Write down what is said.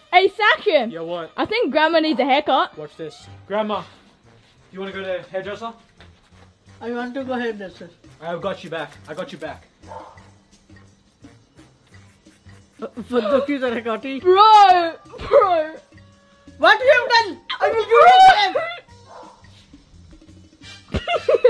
Hey, Sakin. Yeah, what? I think Grandma needs a haircut. Watch this. Grandma, you want to go to hairdresser? I want to go hairdresser. I've got you back. I got you back. Bro. Bro. What you have done? I will give you